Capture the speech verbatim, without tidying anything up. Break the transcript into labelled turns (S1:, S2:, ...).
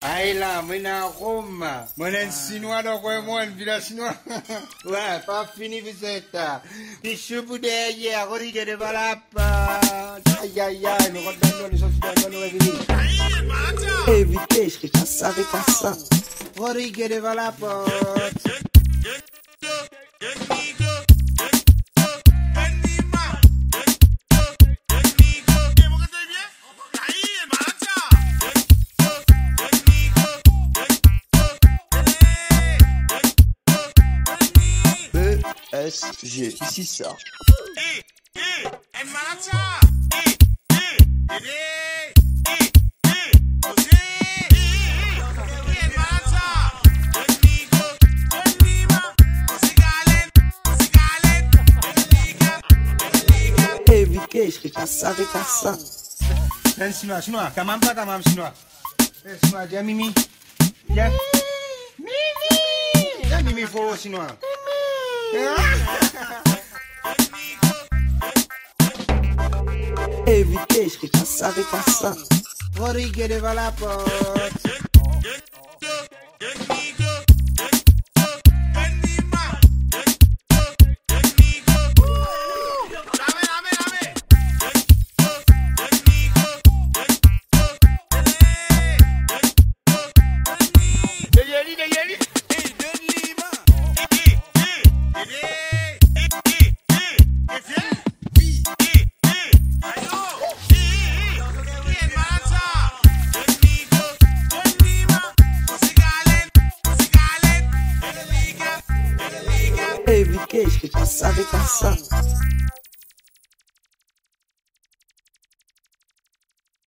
S1: Aïe là, moi na Rome. Moi un chinois donc moi une villa chinois. Ouais, pas fini visite. Puis je suis derrière, regarde devant la porte. Aïe aïe aïe, nous regardons les autres dans nos revenus. Évitez, je suis ça avec ça. Regarde devant la porte.
S2: S G, ici ça.
S3: Eh, eh, en maracha. Eh, eh, eh, eh, eh, José. Eh, en maracha. Conmigo, conmigo. Osigalen, osigalen. Liga, liga.
S2: Évitez, je suis ça avec ça.
S1: Un chinois, chinois, comment pas comment chinois. Eh, chinois, dis Mimi. Dis Mimi. Dis Mimi faut chinois.
S2: Évitez, je suis ça avec ça.
S1: Regarde devant la porte.
S2: Évitez, je suis ça avec ça.